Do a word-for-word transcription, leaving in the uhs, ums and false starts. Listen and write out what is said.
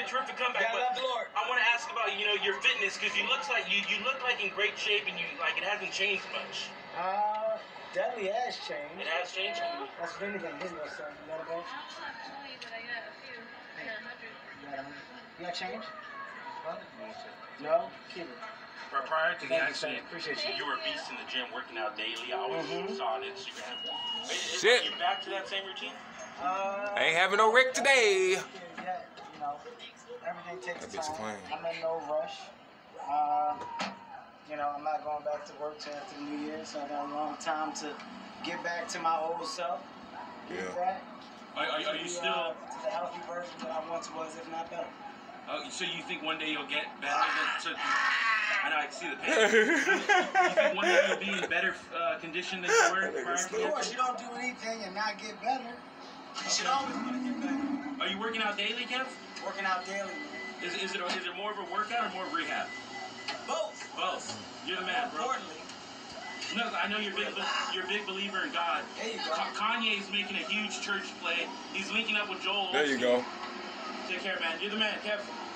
terrific comeback. Gotta love the Lord. I want to ask about you know your fitness because you look like you you look like in great shape and you like it hasn't changed much. Uh, definitely has changed. It has changed. That's what anything is, though, son. You got a bunch? I don't have twenty, but I got a few. I got a hundred. You got a hundred? You got change? No? Keep it. Prior to the Thank you, accident, son. Appreciate you. you were a beast in the gym, working out daily. I always Mhm. saw on Instagram. Is, Shit. Are you back to that same routine? Uh, I ain't having no Rick today. Yeah, yeah, you know, everything takes That bitch time. clean. I'm in no rush. Uh, you know, I'm not going back to work till after the New Year, so I got a long time to get back to my old self. Get Yeah. back Are, are, are you to, still? uh, to the healthy version that I once was, if not better. Oh, so you think one day you'll get better? Than, so, I know I can see the pain. you, you think one day you'll be in better uh, condition than you were prior to Of course, you don't do anything and not get better. You should always want to get better. Are you working out daily, Kev? Working out daily, man. Is, is it is it more of a workout or more of rehab? Both. Both. You're the man, bro. Importantly, No, I know you're a big, you're a big believer in God. there you go. Ka- Kanye's making a huge church play. He's linking up with Joel. There you go. Take care, man. You're the man, Kev.